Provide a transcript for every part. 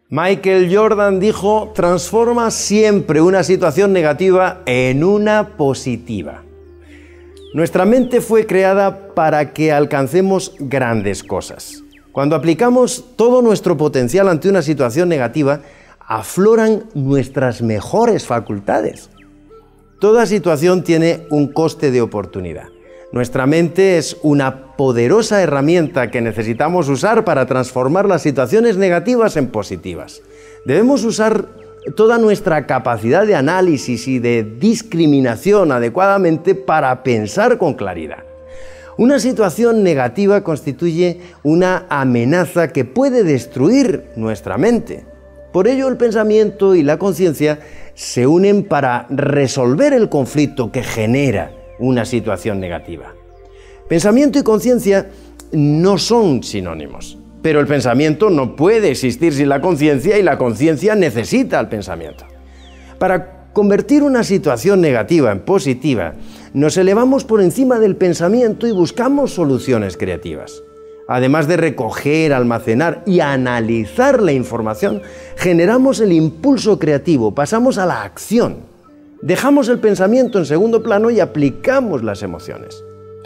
Michael Jordan dijo: transforma siempre una situación negativa en una positiva. Nuestra mente fue creada para que alcancemos grandes cosas. Cuando aplicamos todo nuestro potencial ante una situación negativa, afloran nuestras mejores facultades. Toda situación tiene un coste de oportunidad. Nuestra mente es una poderosa herramienta que necesitamos usar para transformar las situaciones negativas en positivas. Debemos usar toda nuestra capacidad de análisis y de discriminación adecuadamente para pensar con claridad. Una situación negativa constituye una amenaza que puede destruir nuestra mente. Por ello, el pensamiento y la conciencia se unen para resolver el conflicto que genera una situación negativa. Pensamiento y conciencia no son sinónimos, pero el pensamiento no puede existir sin la conciencia y la conciencia necesita al pensamiento. Para convertir una situación negativa en positiva, nos elevamos por encima del pensamiento y buscamos soluciones creativas. Además de recoger, almacenar y analizar la información, generamos el impulso creativo, pasamos a la acción. Dejamos el pensamiento en segundo plano y aplicamos las emociones.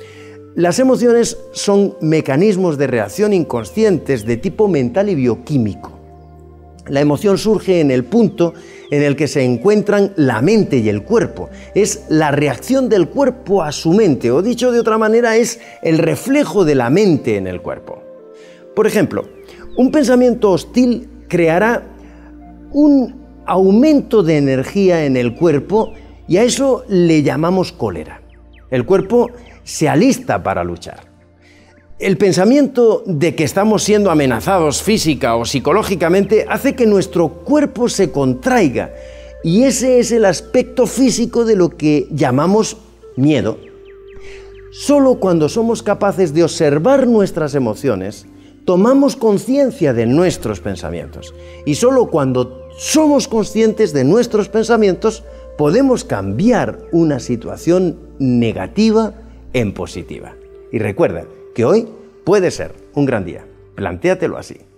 Las emociones son mecanismos de reacción inconscientes de tipo mental y bioquímico. La emoción surge en el punto en el que se encuentran la mente y el cuerpo. Es la reacción del cuerpo a su mente, o dicho de otra manera, es el reflejo de la mente en el cuerpo. Por ejemplo, un pensamiento hostil creará un aumento de energía en el cuerpo y a eso le llamamos cólera. El cuerpo se alista para luchar. El pensamiento de que estamos siendo amenazados física o psicológicamente hace que nuestro cuerpo se contraiga y ese es el aspecto físico de lo que llamamos miedo. Solo cuando somos capaces de observar nuestras emociones, tomamos conciencia de nuestros pensamientos y solo cuando somos conscientes de nuestros pensamientos podemos cambiar una situación negativa en positiva. Y recuerda que hoy puede ser un gran día. Plantéatelo así.